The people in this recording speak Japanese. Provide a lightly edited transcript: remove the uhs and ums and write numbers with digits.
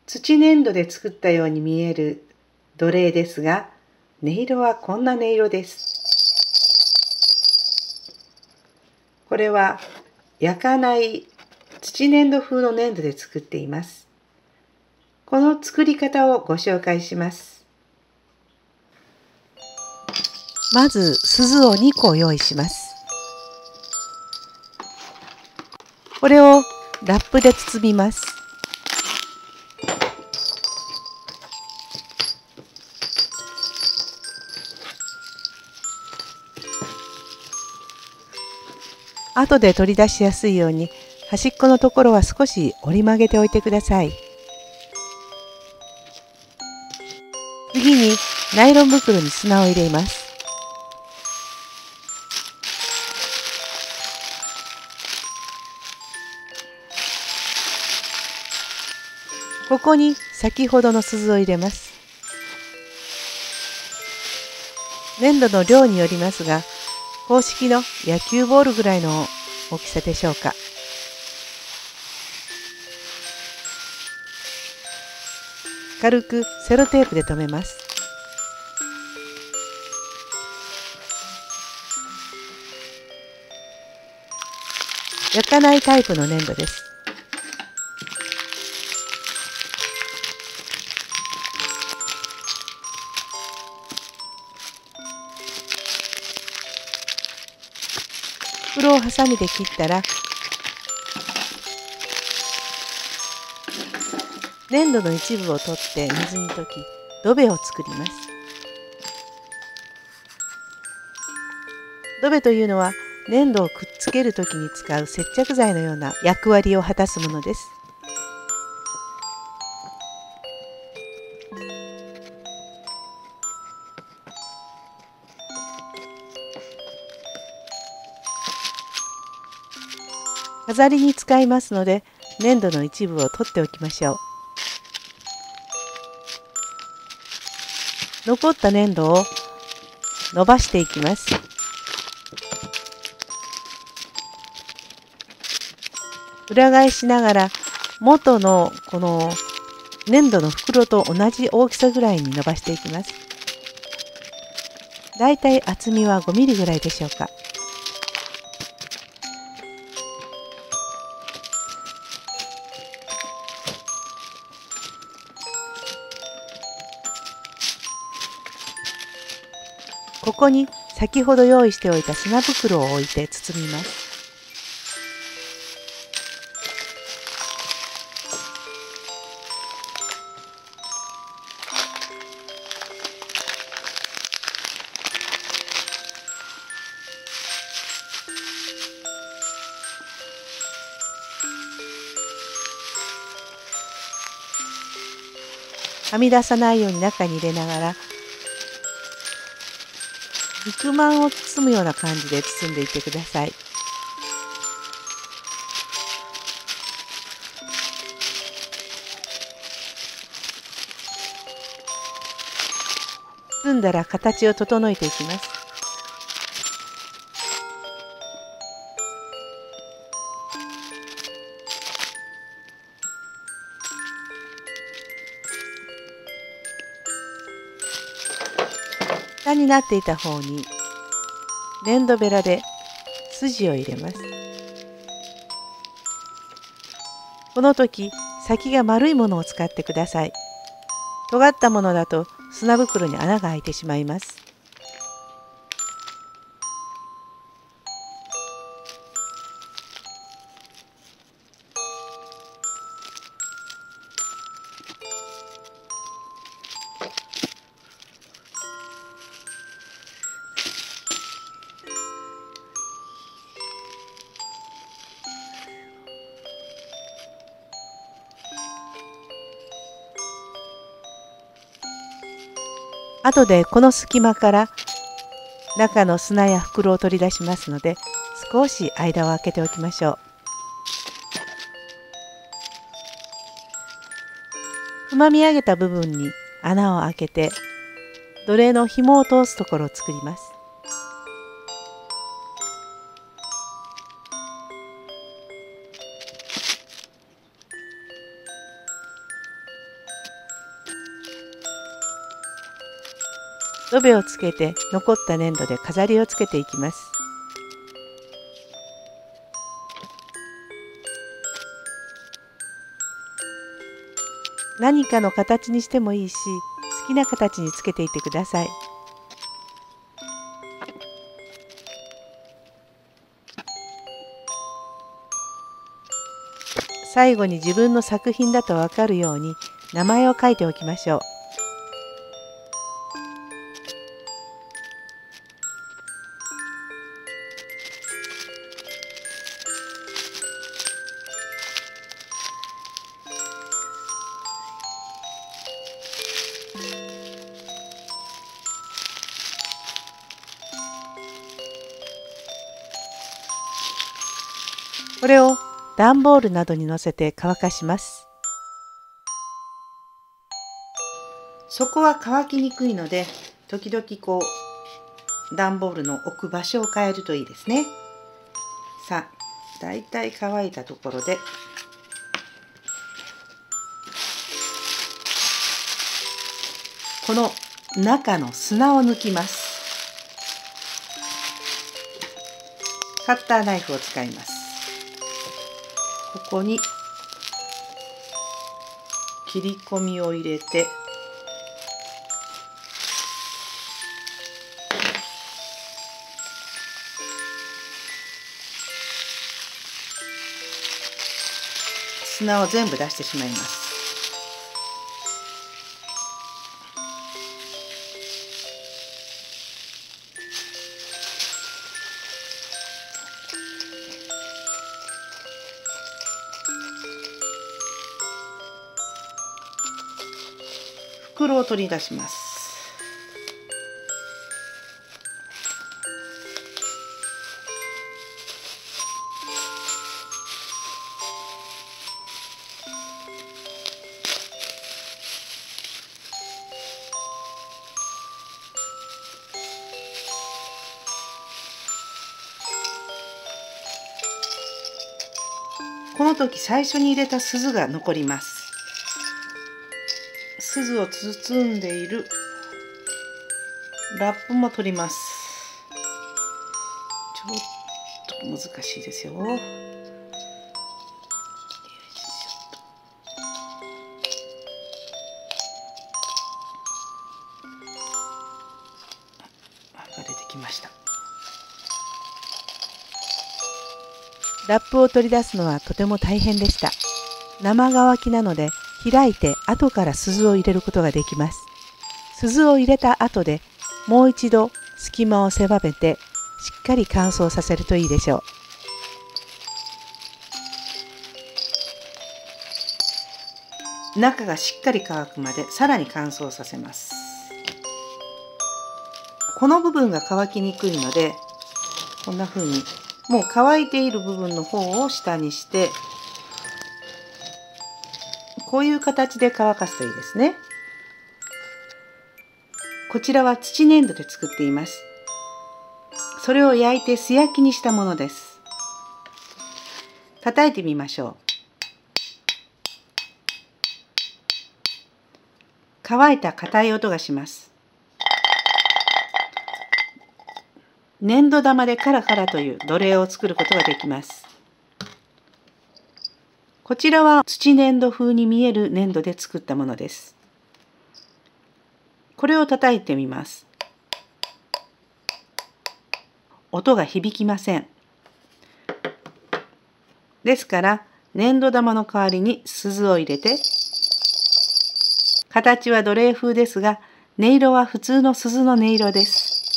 土粘土で作ったように見える土鈴ですが、音色はこんな音色です。これは焼かない土粘土風の粘土で作っています。この作り方をご紹介します。 まず鈴を2個用意します。これをラップで包みます。後で取り出しやすいように端っこのところは少し折り曲げておいてください。次にナイロン袋に砂を入れます。ここに先ほどの鈴を入れます。粘土の量によりますが、公式の野球ボールぐらいの大きさでしょうか。軽くセロテープで留めます。焼かないタイプの粘土です。袋をハサミで切ったら、粘土の一部を取って水に溶き、土塀を作ります。土塀というのは粘土をくっつけるときに使う接着剤のような役割を果たすものです。飾りに使いますので、粘土の一部を取っておきましょう。残った粘土を伸ばしていきます。裏返しながら元のこの粘土の袋と同じ大きさぐらいに伸ばしていきます。だいたい厚みは5ミリぐらいでしょうか。ここに先ほど用意しておいた砂袋を置いて包みます。はみ出さないように中に入れながら、肉まんを包むような感じで包んでいってください。包んだら形を整えていきます。下になっていた方に粘土ベラで筋を入れます。この時先が丸いものを使ってください。尖ったものだと砂袋に穴が開いてしまいます。後でこの隙間から中の砂や袋を取り出しますので、少し間を空けておきましょう。つまみ上げた部分に穴を開けて土鈴の紐を通すところを作ります。 土ベをつけて残った粘土で飾りをつけていきます。何かの形にしてもいいし、好きな形につけていってください。最後に自分の作品だとわかるように名前を書いておきましょう。これを段ボールなどに乗せて乾かします。 底は乾きにくいので、時々段ボールの置く場所を変えるといいですね。さあ、だいたい乾いたところでこの中の砂を抜きます。カッターナイフを使います。ここに切り込みを入れて、砂を全部出してしまいます。袋を取り出します。この時最初に入れた錫が残ります。錫を包んでいるラップも取ります。ちょっと難しいですよ。出てきました。 ラップを取り出すのはとても大変でした。生乾きなので開いて後から錫を入れることができます。錫を入れた後でもう一度隙間を狭めてしっかり乾燥させるといいでしょう。中がしっかり乾くまでさらに乾燥させます。この部分が乾きにくいので、こんな風にもう乾いている部分の方を下にして、こういう形で乾かすといいですね。こちらは土粘土で作っています。それを焼いて素焼きにしたものです。叩いてみましょう。乾いた硬い音がします。粘土玉でカラカラという土鈴を作ることができます。こちらは土粘土風に見える粘土で作ったものです。これを叩いてみます。音が響きません。ですから粘土玉の代わりに錫を入れて、形は土鈴風ですが音色は普通の鈴の音色です。